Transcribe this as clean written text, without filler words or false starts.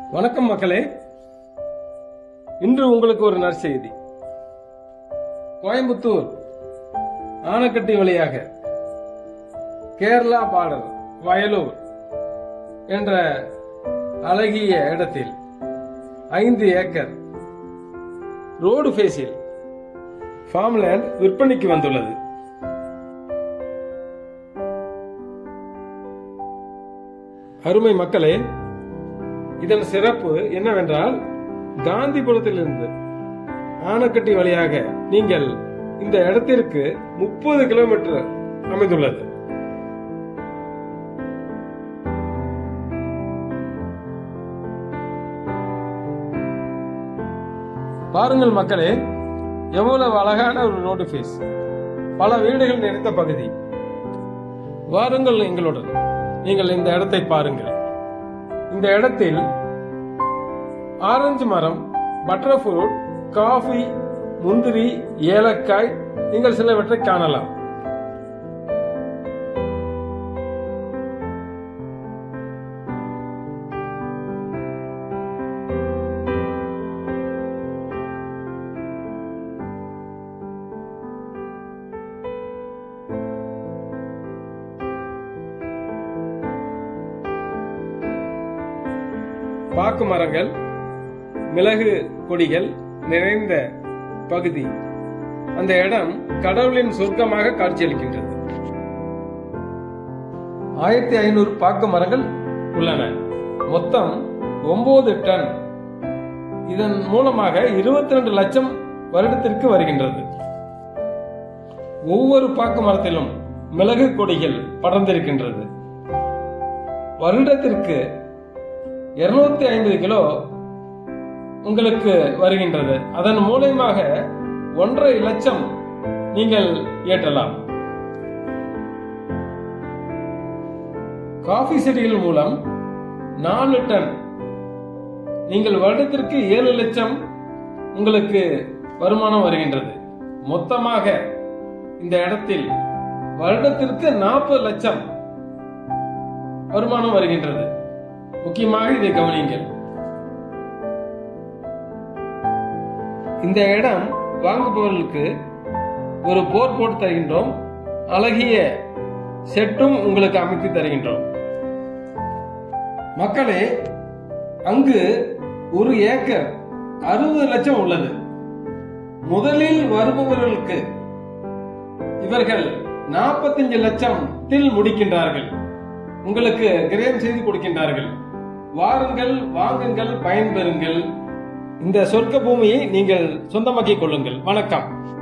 வணக்கம் மக்களே. இன்று உங்களுக்கு ஒரு நற்செய்தி. கோயம்புத்தூர் ஆனக்கட்டி வழியாக கேரளா பார்டர் வயலூர் என்ற அழகிய இடத்தில் 5 ஏக்கர் ரோடு ஃபேஸில் ஃபார்ம்லேண்ட் விற்பனைக்கு வந்துள்ளது. அருமை மக்களே, இதன் சிறப்பு என்னவென்றால், காந்திபுரத்திலிருந்து ஆனக்கட்டி வழியாக நீங்கள் இந்த இடத்திற்கு 30 கிலோமீட்டர் அமைந்துள்ளது. பாருங்கள் மக்களே, எவ்வளவு அழகான ஒரு ரோடு ஃபேஸ், பல வீடுகள் நிறைந்த பகுதி. வாருங்கள் எங்களுடன், நீங்கள் இந்த இடத்தை பாருங்கள். இந்த இடத்தில் ஆரஞ்சு மரம், பட்டர் ஃப்ரூட், காஃபி, முந்திரி, ஏலக்காய், நீங்கள் சிலவற்றை காணலாம். பாக்கு மரங்கள், மிளகு கொடிகள் நிறைந்த பகுதி. அந்த இடம் கடவுளின் சொர்க்கமாக காட்சியளிக்கின்றது. 1500 பாக்கு மரங்கள் உள்ளன. மொத்தம் 9 டன். இதன் மூலமாக 22 லட்சம் வருடத்திற்கு வருகின்றது. ஒவ்வொரு பாக்கு மரத்திலும் மிளகு கொடிகள் படர்ந்திருக்கின்றது. வருடத்திற்கு 250 கிலோ உங்களுக்கு வருகின்றது. அதன் மூலமாக 1.5 லட்சம் நீங்கள் ஏற்றலாம். காஃபி செடிகள் மூலம் 4 டன். நீங்கள் வருடத்திற்கு 7 லட்சம் உங்களுக்கு வருமானம் வருகின்றது. மொத்தமாக இந்த இடத்தில் வருடத்திற்கு 40 லட்சம் வருமானம் வருகின்றது. முக்கியமாக இதை கவனியுங்கள். இந்த இடம் வாங்குபவர்களுக்கு ஒரு போர் போட்டு தருகின்றோம். அழகிய செட்டும் உங்களுக்கு அமைத்து தருகின்றோம். மக்களே, அங்கு 1 ஏக்கர் 60 லட்சம் உள்ளது. முதலில் வருபவர்களுக்கு இவர்கள் 45 லட்சத்தில் முடிக்கின்றார்கள். உங்களுக்கு கிரயம் செய்து கொடுக்கின்றார்கள். வாருங்கள், வாங்குங்கள், பயன்பெறுங்கள். இந்த சொர்க்க பூமியை நீங்கள் சொந்தமாக்கிக் கொள்ளுங்கள். வணக்கம்.